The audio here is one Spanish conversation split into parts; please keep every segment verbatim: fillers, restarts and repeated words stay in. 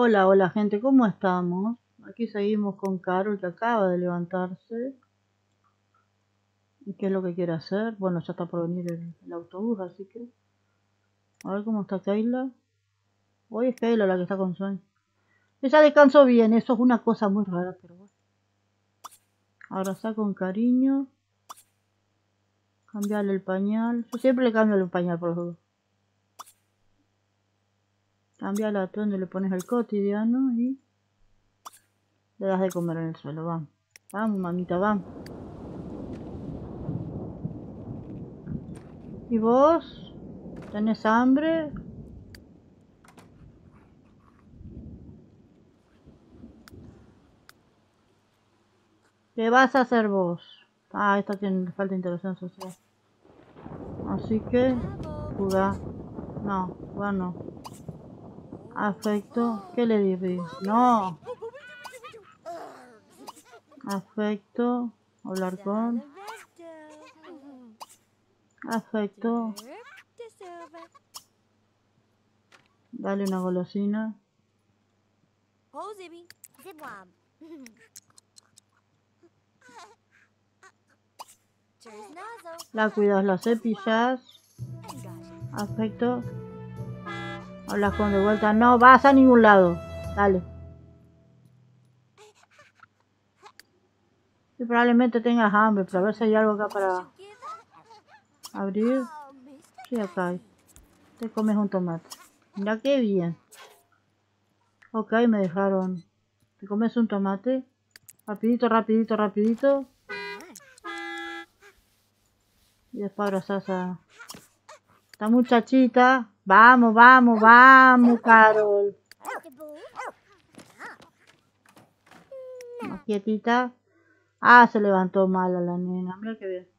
Hola, hola gente, ¿cómo estamos? Aquí seguimos con Carol que acaba de levantarse. ¿Y qué es lo que quiere hacer? Bueno, ya está por venir el, el autobús, así que... A ver cómo está Kayla. Hoy es Kayla la que está con sueño. Ella descansó bien, eso es una cosa muy rara, pero bueno. Abrazar con cariño. Cambiarle el pañal. Yo siempre le cambio el pañal por los dos. Cambiarle a donde le pones el cotidiano y... Le das de comer en el suelo, vamos. Vamos, mamita, vamos. ¿Y vos? ¿Tenés hambre? ¿Qué vas a hacer vos? Ah, esta tiene falta de interacción social. Así que, jugar. No, jugar no. Afecto. ¿Qué le dije? No. Afecto. Hablar con. Afecto. Dale una golosina. La cuidas, la cepillas. Afecto. Hablas con de vuelta. No vas a ningún lado. Dale. Y probablemente tengas hambre, pero a ver si hay algo acá para abrir. Sí, acá hay. Te comes un tomate. Mira qué bien. Ok, me dejaron. Te comes un tomate. Rapidito, rapidito, rapidito. Y después abrazás a esta muchachita. Vamos, vamos, vamos, Carol. Más quietita. Ah, se levantó mal a la nena. Mira qué bien.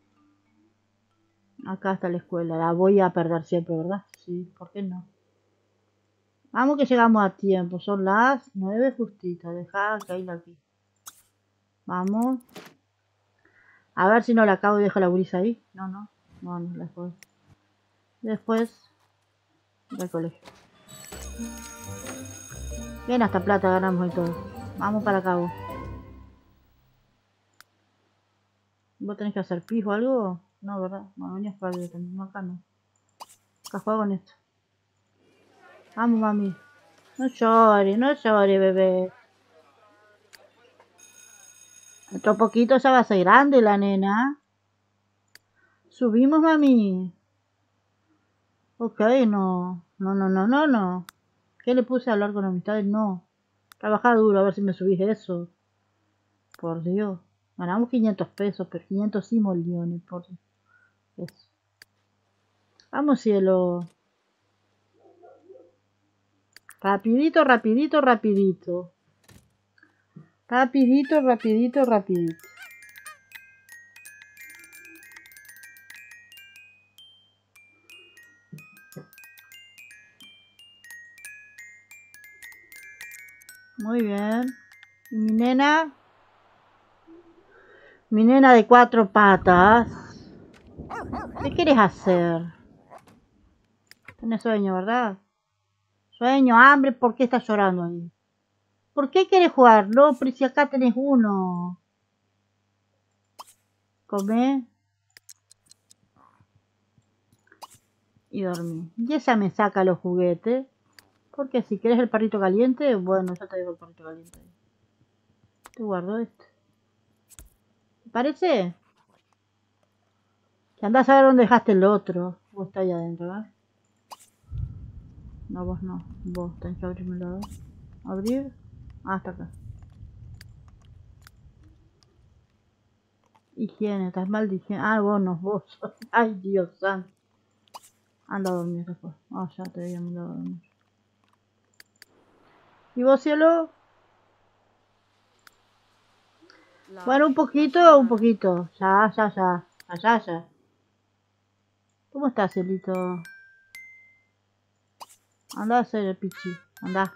Acá está la escuela. La voy a perder siempre, ¿verdad? Sí, ¿por qué no? Vamos que llegamos a tiempo. Son las nueve justitas. Dejá que ir aquí. Vamos. A ver si no la acabo y dejo la brisa ahí. No, no. No, no, después. Después del colegio. Bien, hasta plata ganamos y todo. Vamos para acá vos. ¿Vos tenés que hacer pis o algo? No, ¿verdad? No, venías para el no, acá no. Acá juego con esto. Vamos, mami. No llores, no llores, bebé. Otro poquito ya va a ser grande la nena. Subimos, mami. Ok, no. No, no, no, no, no. ¿Qué le puse a hablar con amistades? No. Trabajar duro, a ver si me subís eso. Por Dios. Ganamos quinientos pesos, pero quinientos simoleones, por Dios. Eso. Vamos, cielo. Rapidito, rapidito, rapidito. Rapidito, rapidito, rapidito. Muy bien. ¿Y mi nena? Mi nena de cuatro patas. ¿Qué quieres hacer? Tienes sueño, ¿verdad? Sueño, hambre, ¿por qué estás llorando ahí? ¿Por qué quieres jugar? No, pero si acá tenés uno. Come. Y dormí. Y esa me saca los juguetes. Porque si quieres el perrito caliente, bueno, ya te dejo el perrito caliente. Te guardo este. ¿Te parece? Que andás a ver dónde dejaste el otro. Vos está ahí adentro, ¿verdad? No, vos no. Vos tenés que abrirme el lado. Abrir. Ah, está acá. Higiene, estás mal de higiene. Ah, vos no, vos. Ay, Dios santo. Anda a dormir después. Ah, ya te había mandado a dormir. ¿Y vos, cielo? Bueno, un poquito, un poquito. Ya, ya, ya. Ya, ya. ¿Cómo estás, cielito? Anda a hacer el pichi. Anda.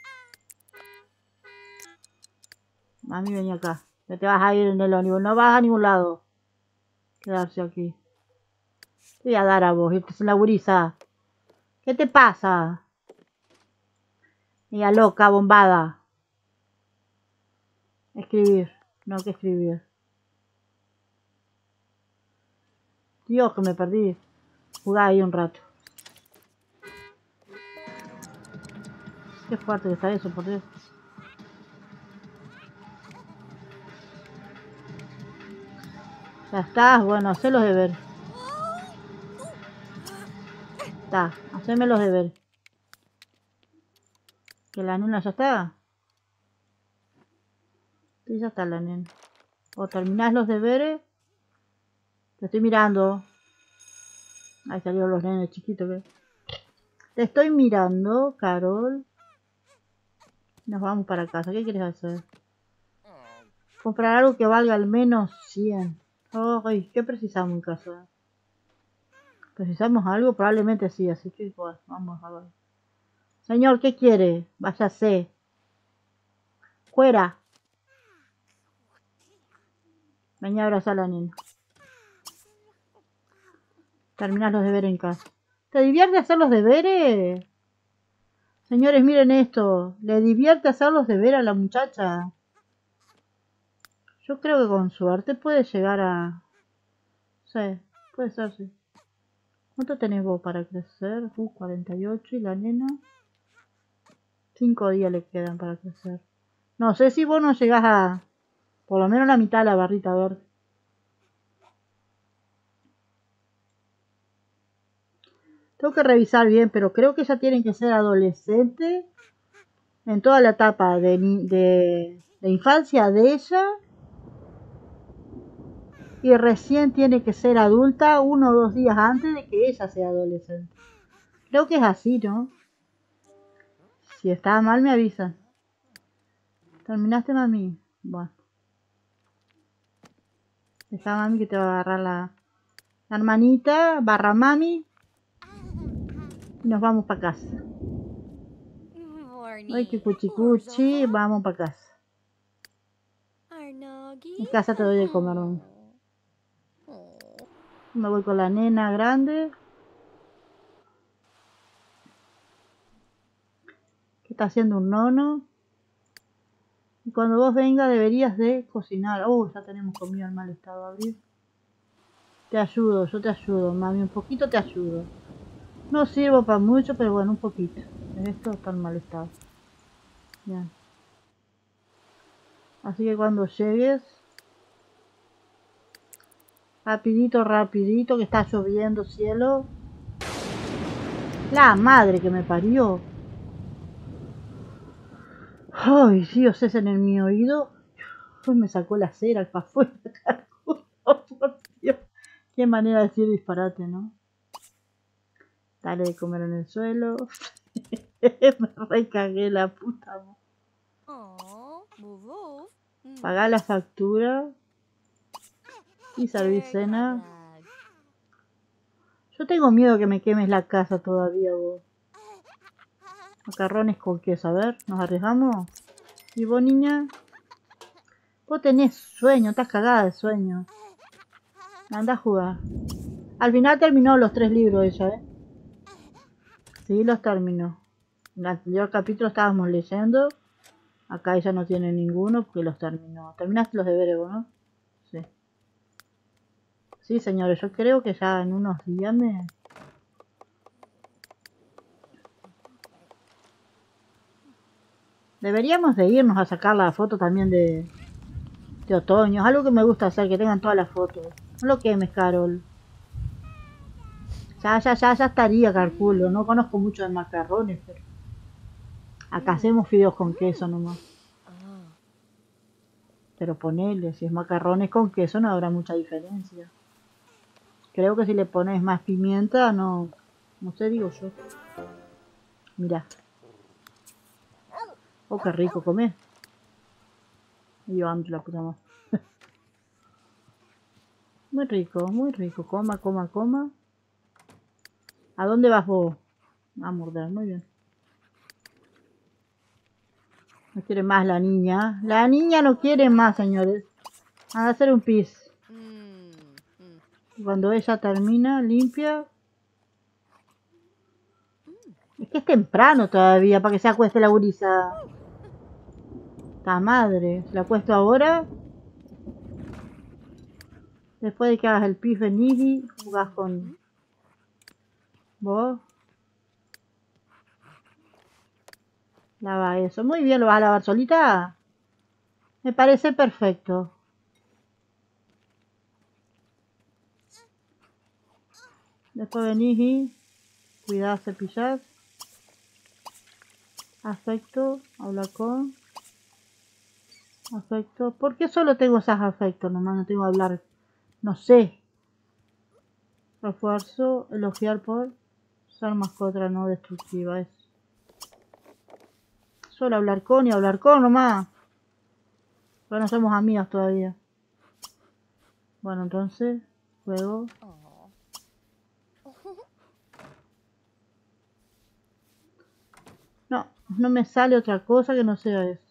Mami, vení acá. Que te vas a ir en el ómnibus. No vas a ningún lado. Quedarse aquí. Te voy a dar a vos. Irte sin la gurisa. ¿Qué te pasa? Ella loca, bombada. Escribir. No, que escribir. Dios, que me perdí. Jugar ahí un rato. Qué fuerte que está eso, por Dios. Ya está, bueno, hacé los deberes. Está, haceme los deberes. Que la nena ya está. Sí, ya está la nena. O terminás los deberes. Te estoy mirando. Ahí salieron los nenes chiquitos. ¿Ves? Te estoy mirando, Carol. Nos vamos para casa. ¿Qué quieres hacer? Comprar algo que valga al menos cien. Ay, ¿qué precisamos en casa? ¿Precisamos algo? Probablemente sí, así que bueno, vamos a ver. Señor, ¿qué quiere? Váyase. Fuera. Venía a abrazar a la nena. Terminar los deberes en casa. ¿Te divierte hacer los deberes? Señores, miren esto. ¿Le divierte hacer los deberes a la muchacha? Yo creo que con suerte puede llegar a... Sí, puede ser, sí. ¿Cuánto tenés vos para crecer? Uh, cuarenta y ocho y la nena... cinco días le quedan para crecer. No sé si vos no llegás a... por lo menos la mitad de la barrita verde. Tengo que revisar bien, pero creo que ya tienen que ser adolescentes en toda la etapa de, de, de infancia de ella. Y recién tiene que ser adulta uno o dos días antes de que ella sea adolescente. Creo que es así, ¿no? Si está mal me avisan. ¿Terminaste, mami? Bueno. Deja, mami, que te va a agarrar la, la hermanita barra mami. Y nos vamos para casa. Ay, que cuchi cuchi. Vamos para casa. En casa te doy de comer, mami. Me voy con la nena grande. Que está haciendo un nono. Y cuando vos vengas deberías de cocinar. Oh, ya tenemos comida en mal estado, Abril. Te ayudo, yo te ayudo, mami. Un poquito te ayudo. No sirvo para mucho, pero bueno, un poquito. Esto está en mal estado. Bien. Así que cuando llegues... Rapidito, rapidito, que está lloviendo, cielo. La madre que me parió. Ay, Dios, es en el mi oído. Pues me sacó la cera para afuera. Por Dios. Qué manera de decir disparate, ¿no? Dale de comer en el suelo. Me recagué la puta. Pagá la factura. Y serví cena. Yo tengo miedo que me quemes la casa todavía, vos. Macarrones con queso, a ver, ¿nos arriesgamos? ¿Y vos, niña? Vos tenés sueño, estás cagada de sueño. Anda a jugar. Al final terminó los tres libros ella, ¿eh? Sí, los terminó. En el anterior capítulo estábamos leyendo. Acá ella no tiene ninguno porque los terminó. ¿Terminaste los deberes vos, no? Sí. Sí, señores, yo creo que ya en unos días me... Deberíamos de irnos a sacar la foto también de, de otoño. Es algo que me gusta hacer, que tengan todas las fotos. No lo quemes, Carol. Ya, ya, ya, ya estaría, calculo. No conozco mucho de macarrones, pero... Acá hacemos fideos con queso nomás. Pero ponele, si es macarrones con queso no habrá mucha diferencia. Creo que si le pones más pimienta, no... No sé, digo yo. Mirá. Oh, qué rico comer. Y yo ando la puta madre. Muy rico, muy rico. Coma, coma, coma. ¿A dónde vas vos? A morder, muy bien. No quiere más la niña. La niña no quiere más, señores. A hacer un pis. Cuando ella termina, limpia. Es que es temprano todavía para que se acueste la gurisa. ¡Ta madre! ¿Se la acuesto ahora? Después de que hagas el pife niji, jugás con vos. Lava eso. Muy bien, ¿lo vas a lavar solita? Me parece perfecto. Después venís y cuidás, cepillás. Afecto, habla con. Afecto. ¿Por qué solo tengo esas afectos? Nomás no tengo que hablar. No sé. Refuerzo, elogiar por usar mascota no destructiva. Es solo hablar con y hablar con nomás. Pero no somos amigas todavía. Bueno, entonces, juego. No, no me sale otra cosa que no sea eso.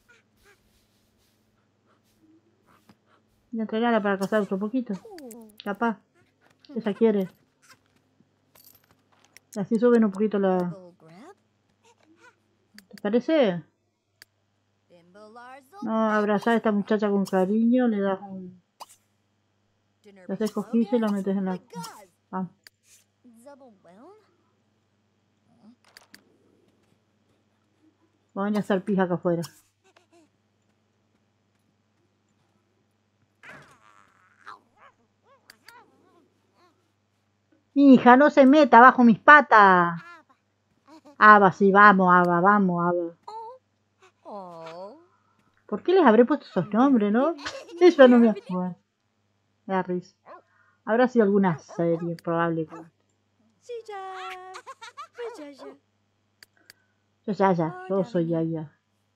Voy a entrenarla para cazar otro poquito. Capaz. Ella quiere. Y así suben un poquito la... ¿Te parece? No, abrazar a esta muchacha con cariño, le das un... Le haces cosquilla y la metes en la... Ah. Voy a hacer pija acá afuera. Mi hija, no se meta bajo mis patas. Ava, sí, vamos, Ava, vamos, Ava. ¿Por qué les habré puesto esos nombres, no? Eso no me acuerdo. Me da risa. Habrá sido alguna serie, probablemente. Yo Yaya, yo soy Yaya.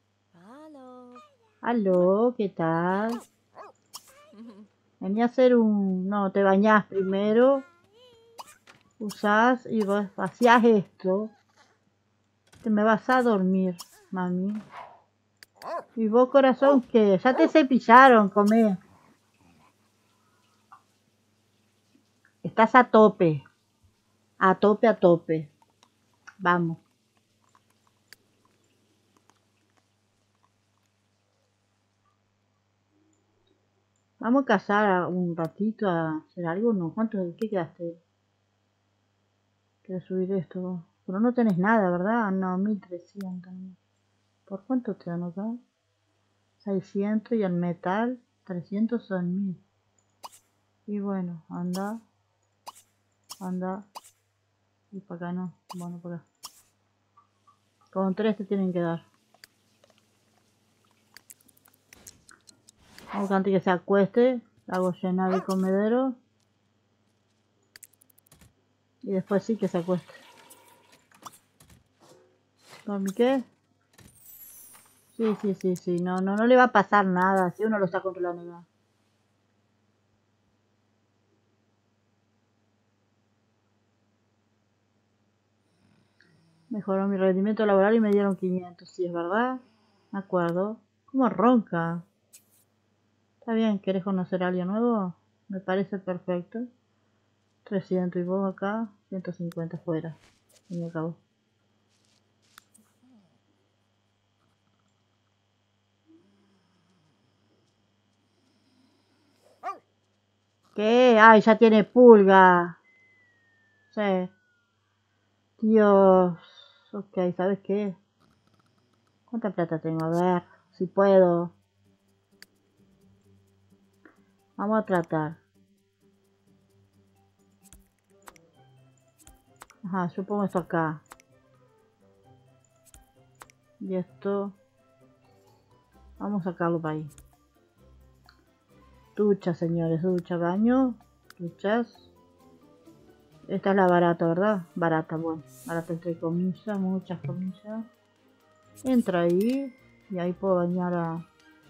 Aló, ¿qué tal? Venía a hacer un... No, te bañás primero. Usás y vos hacías esto. Te me vas a dormir, mami. Y vos, corazón, que ya te cepillaron, comé. Estás a tope. A tope, a tope. Vamos. Vamos a cazar un ratito a hacer algo, ¿no? ¿Cuánto? ¿Qué quedaste? Quiero subir esto. Pero no tenés nada, ¿verdad? No, mil trescientos. ¿Por cuánto te dan acá? seiscientos y el metal trescientos son mil. Y bueno, anda. Anda. Y para acá no. Bueno, por acá. Con tres te tienen que dar. Vamos, antes que se acueste, hago llenar el comedero. Y después sí que se acueste. ¿Dormí qué? Sí, sí, sí, sí. No, no, no le va a pasar nada si uno lo está controlando ya. Mejoró mi rendimiento laboral y me dieron quinientos. Sí, es verdad. Me acuerdo. ¿Cómo ronca? Está bien, ¿querés conocer a alguien nuevo? Me parece perfecto. trescientos y vos acá, ciento cincuenta fuera. Y me acabó. ¿Qué? Ay, ya tiene pulga. Sí. Dios. Ok, ¿sabes qué? ¿Cuánta plata tengo? A ver, si puedo. Vamos a tratar. Ajá, yo pongo esto acá. Y esto... Vamos a sacarlo para ahí. Ducha, señores, ducha, baño. Duchas. Esta es la barata, ¿verdad? Barata, bueno. Barata entre comillas, muchas comillas. Entra ahí. Y ahí puedo bañar a...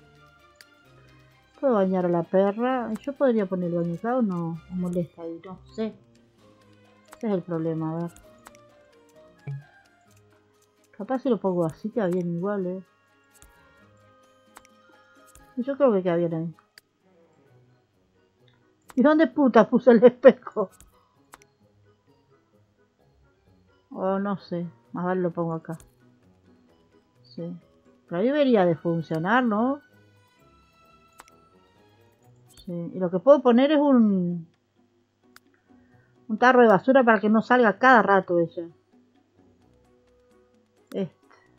Puedo bañar a la perra. Yo podría poner el baño acá o no. Me molesta ahí, no sé. Ese es el problema, a ver. Capaz si lo pongo así queda bien igual, eh. Y yo creo que queda bien ahí. ¿Y dónde puta puse el espejo? Oh, no sé. Más vale lo pongo acá. Sí. Pero ahí debería de funcionar, ¿no? Sí. Y lo que puedo poner es un... Un tarro de basura para que no salga cada rato ella. Este.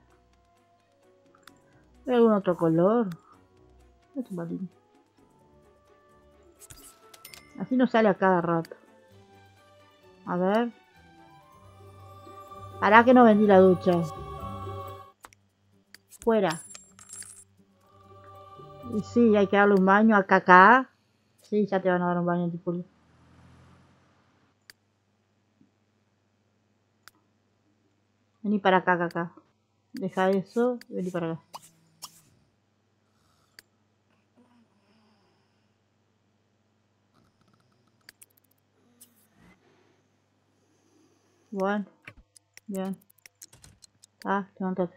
¿Hay algún otro color? Este marino. Así no sale a cada rato. A ver. Pará que no vendí la ducha. Fuera. Y sí, hay que darle un baño a Caca. Sí, ya te van a dar un baño tipo. Vení para acá, Caca. Deja eso y vení para acá. Bueno. Bien. Ah, levántate.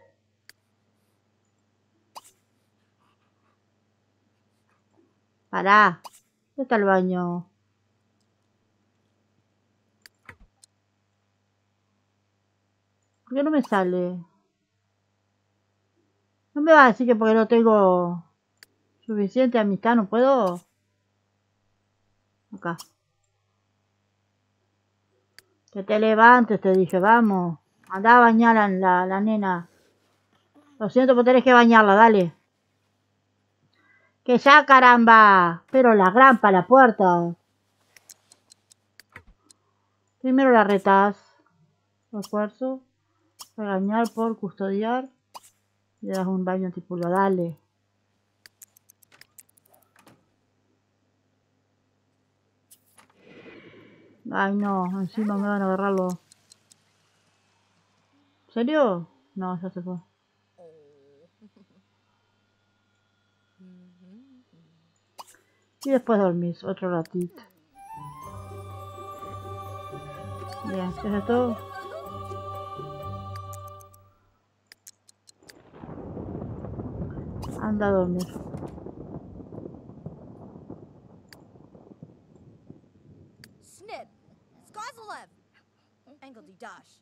Pará. ¿Dónde está el baño? ¿Por qué no me sale? No me va a decir que porque no tengo suficiente amistad, no puedo. Acá. Que te levantes, te dije, vamos. Andá a bañar a la, la nena. Lo siento, pero tenés que bañarla, dale. Que ya, caramba. Pero la gran para la puerta. Primero la retás. Esfuerzo. Regañar por custodiar. Le das un baño tipo, dale. Ay, no. Encima me van a agarrarlo. ¿En serio? No, ya se fue. Y después dormís otro ratito. Bien, ¿qué es esto? Anda a dormir. Snip, Skozolev, Engeldy Dash.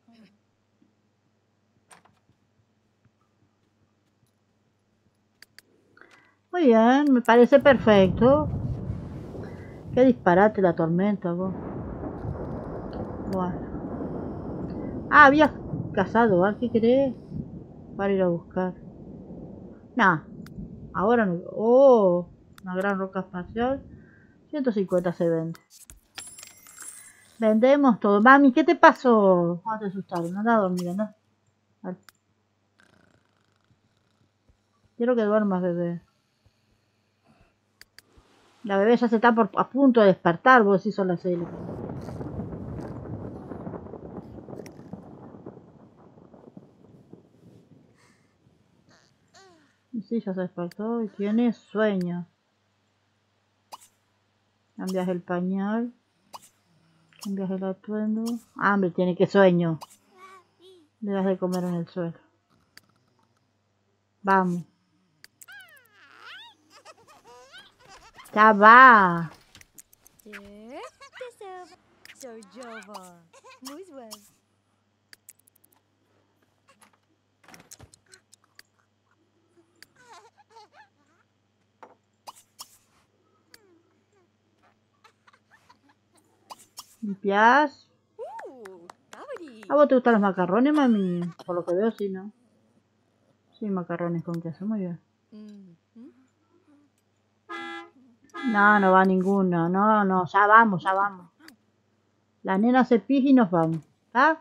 Muy bien, me parece perfecto. Qué disparate la tormenta, vos. Bueno. Ah, habías cazado, ¿ah? ¿Qué querés? Para ir a buscar. Nah, ahora no. Oh, una gran roca espacial. ciento cincuenta se vende. Vendemos todo. Mami, ¿qué te pasó? No te asustaron, no anda a dormir, anda. Vale. Quiero que duermas, bebé. La bebé ya se está por, a punto de despertar, vos sí son las seis. Y sí, ya se despertó y tiene sueño. Cambias el pañal. Cambias el atuendo. Hambre, tiene que sueño. Le das de comer en el suelo. Vamos. Ya va. Limpias. ¿A vos te gustan los macarrones, mami? Por lo que veo, sí, ¿no? Sí, macarrones con queso, muy bien. No, no va ninguno. No, no, ya vamos, ya vamos. La nena se pija y nos vamos. ¿Está?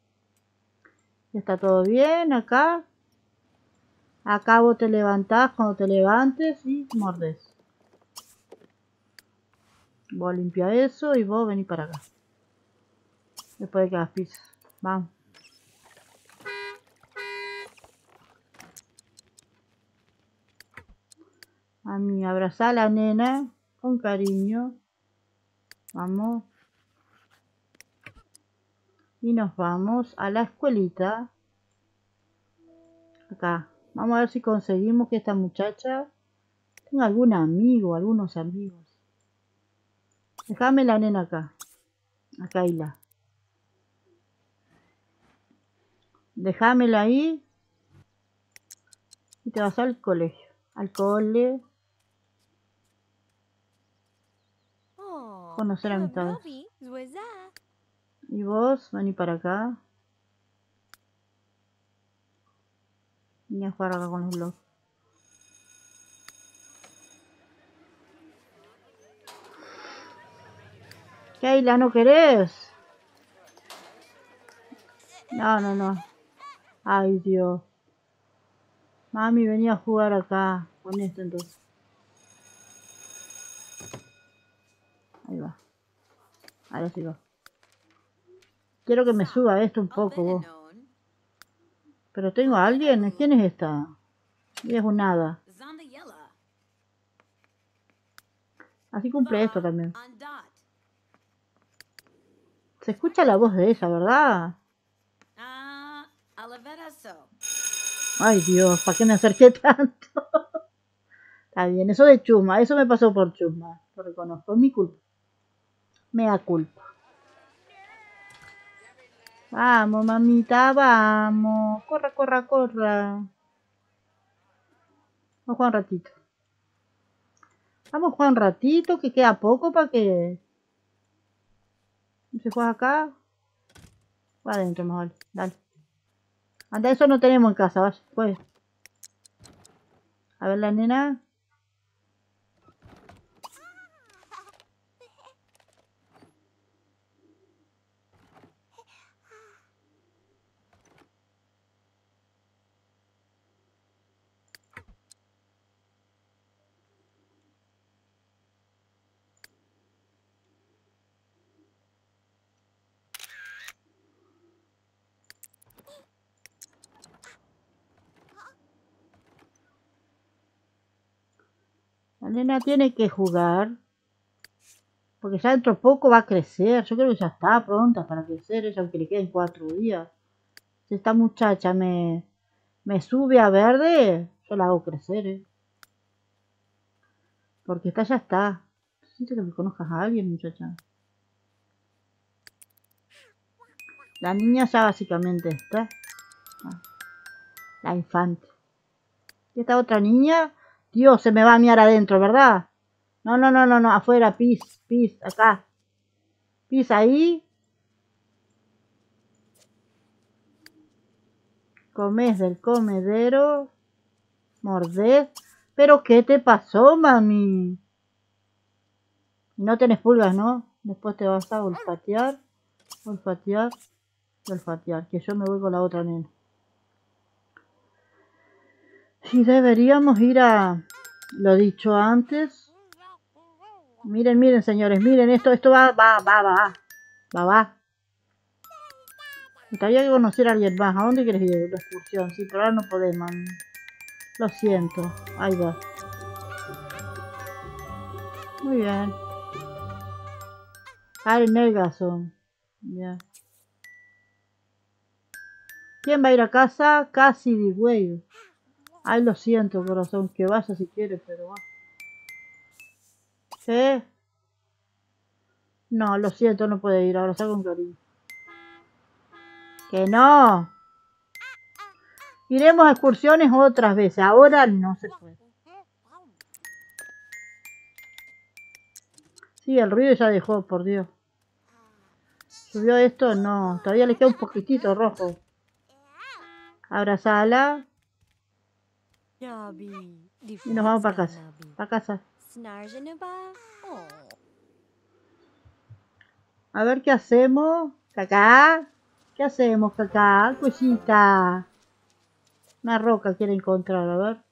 ¿Está todo bien acá? Acá vos te levantás cuando te levantes y mordes. Vos limpia eso y vos venís para acá. Después de que hagas pizza. Vamos. A mí, abrazá a la nena con cariño. Vamos. Y nos vamos a la escuelita. Acá. Vamos a ver si conseguimos que esta muchacha tenga algún amigo, algunos amigos. Déjame la nena acá. A Kayla. Déjamela ahí. Y te vas al colegio. Al cole. Oh, Conocer Club amistades. Nobi, Zwiza. Y vos, vení para acá. Vení a jugar acá con los blogs. Keila, ¿no querés? No, no, no. Ay, Dios. Mami, venía a jugar acá. Con esto entonces. Ahí va. Ahora sí va. Quiero que me suba esto un poco, vos. Pero tengo a alguien. ¿Quién es esta? Y es un hada. Así cumple esto también. Se escucha la voz de ella, ¿verdad? Ay, Dios, ¿para qué me acerqué tanto? Está bien, eso de chusma, eso me pasó por chusma. Lo reconozco, es mi culpa. Mea culpa. Vamos, mamita, vamos. Corra, corra, corra. Vamos a jugar un ratito. Vamos a jugar un ratito, que queda poco para que... ¿Se juega acá? Va adentro, mejor. Dale. Anda, eso no tenemos en casa, vaya. Pues. A ver la nena. La nena tiene que jugar. Porque ya dentro de poco va a crecer. Yo creo que ya está pronta para crecer. Ella, aunque le queden cuatro días. Si esta muchacha me, me sube a verde, yo la hago crecer, ¿eh? Porque esta ya está. Necesito que me conozcas a alguien, muchacha. La niña ya básicamente está. Ah, la infante. Y esta otra niña, Dios, se me va a miar adentro, ¿verdad? No, no, no, no, no, afuera, pis, pis, acá. Pis ahí. Comes del comedero. Mordés. ¿Pero qué te pasó, mami? No tenés pulgas, ¿no? Después te vas a olfatear. Olfatear. Olfatear. Que yo me voy con la otra nena. Y deberíamos ir a... Lo dicho antes. Miren, miren, señores. Miren, esto, esto va, va, va, va. Va, va. Me gustaría que conocer a alguien más. ¿A dónde quieres ir de la excursión? Sí, pero ahora no podemos. Lo siento. Ahí va. Muy bien. Harry Nelgason. Bien. ¿Quién va a ir a casa? Cassidy Wade. Ay, lo siento, corazón. Que vaya si quieres, pero va. ¿Qué? No, lo siento, no puede ir. Ahora salgo con cariño. ¡Que no! Iremos a excursiones otras veces. Ahora no se puede. Sí, el ruido ya dejó, por Dios. ¿Subió esto? No. Todavía le queda un poquitito rojo. Abrazala. Y nos vamos para casa. Para casa. A ver qué hacemos. Cacá. ¿Qué hacemos, Cacá? Cosita. Una roca quiere encontrar, a ver.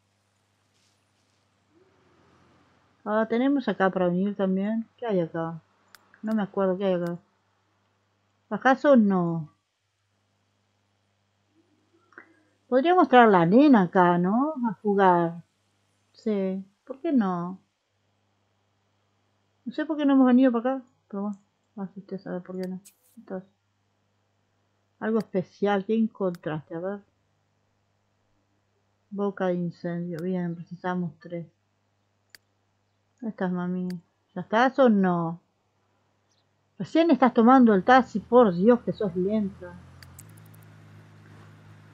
Ah, tenemos acá para venir también. ¿Qué hay acá? No me acuerdo qué hay acá. ¿Acaso no? Podría mostrar la nena acá, ¿no? A jugar. Sí. ¿Por qué no? No sé por qué no hemos venido para acá. Pero bueno, así usted sabe por qué no. Entonces, algo especial. ¿Qué encontraste? A ver. Boca de incendio. Bien, precisamos tres. ¿Dónde estás, mami? ¿Ya estás o no? Recién estás tomando el taxi. Por Dios que sos lenta.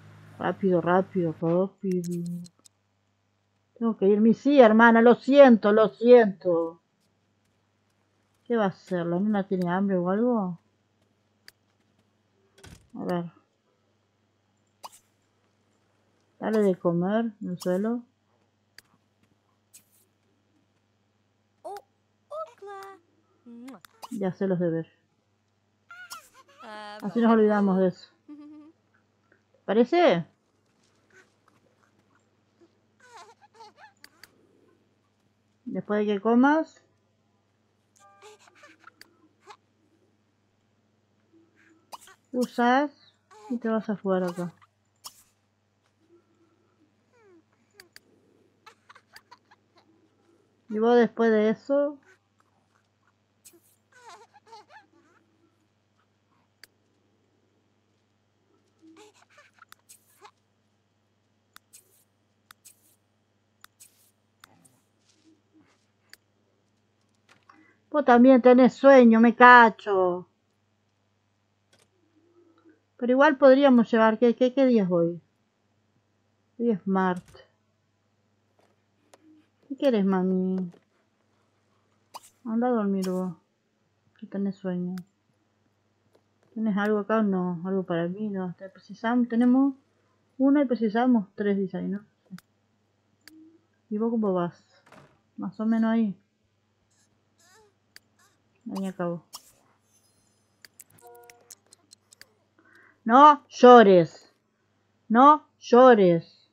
Rápido, rápido, rápido. Tengo que irme. Sí, hermana, lo siento, lo siento. ¿Qué va a hacer? ¿La nena tiene hambre o algo? A ver. Dale de comer en el suelo. Oh, Okla. Mua. Y hacer los deberes. Ah, Así nos olvidamos de eso. ¿Te parece? Después de que comas. Usas. Y te vas a jugar acá. Y vos después de eso. Vos también tenés sueño, me cacho. Pero igual podríamos llevar. ¿Qué, qué, qué día es hoy? Hoy es martes. ¿Qué quieres, mami? Anda a dormir vos. Que tenés sueño. ¿Tienes algo acá o no? Algo para mí, no. Te precisamos, tenemos una y precisamos tres, dice ahí, ¿no? ¿Y vos cómo vas? Más o menos ahí. Ahí acabo. No llores. No llores.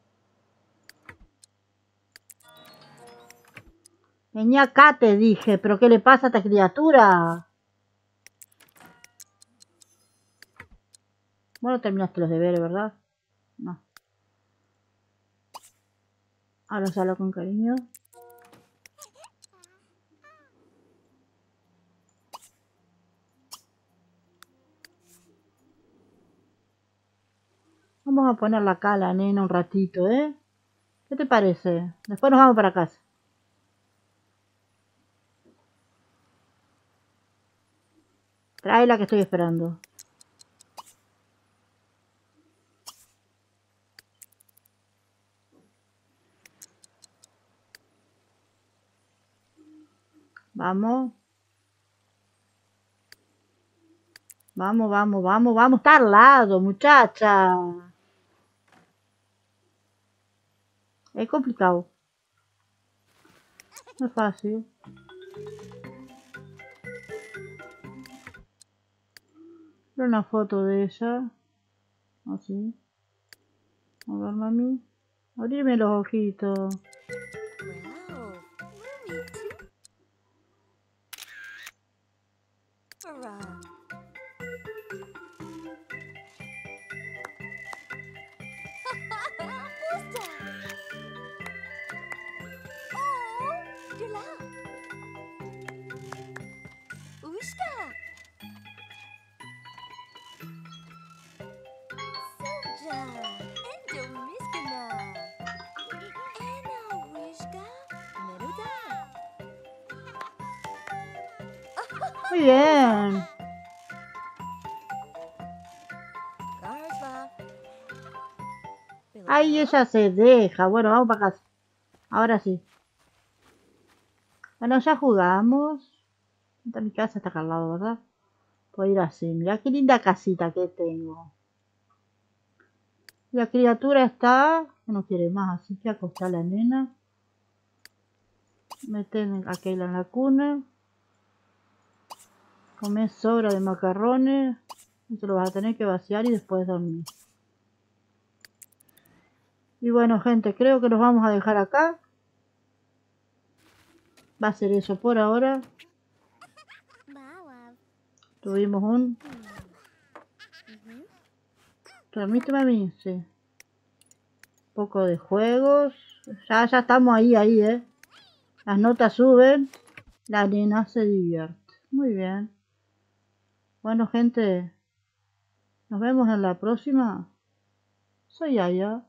Vení acá, te dije. ¿Pero qué le pasa a esta criatura? Vos no terminaste los deberes, ¿verdad? No. Ahora salo con cariño. Vamos a ponerla acá, la nena, un ratito, ¿eh? ¿Qué te parece? Después nos vamos para casa. Tráela que estoy esperando. Vamos. Vamos, vamos, vamos, vamos. Está al lado, muchacha. Es complicado. No es fácil. Una foto de ella. Así. A ver, mami. Abrime los ojitos. Wow. Me too. Hurrah. Posta. Oh, de là. Ushka. Soja. Endo miskana. Ena wishka. Meruda. Muy bien. Garsba. Ahí ella se deja. Bueno, vamos para casa. Ahora sí. Bueno, ya jugamos. Esta mi casa está acá al lado, ¿verdad? Puedo ir así. Mirá qué linda casita que tengo. La criatura está... que no quiere más, así que acostar a la nena. Meter a Keila en la cuna. Comer sobra de macarrones. Eso lo vas a tener que vaciar y después dormir. Y bueno, gente, creo que nos vamos a dejar acá. Va a ser eso por ahora. Tuvimos un... ¿Dormiste, mami? Sí. Un poco de juegos. Ya, ya estamos ahí, ahí, ¿eh? Las notas suben. La nena se divierte. Muy bien. Bueno, gente. Nos vemos en la próxima. Soy Aya.